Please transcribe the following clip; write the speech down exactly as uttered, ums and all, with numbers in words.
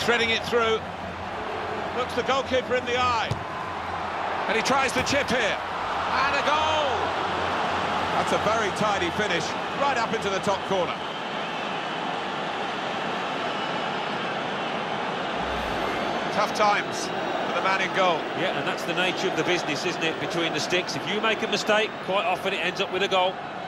threading it through. Looks the goalkeeper in the eye. And he tries the chip here. And a goal! That's a very tidy finish, right up into the top corner. Tough times for the man in goal. Yeah, and that's the nature of the business, isn't it, between the sticks. If you make a mistake, quite often it ends up with a goal.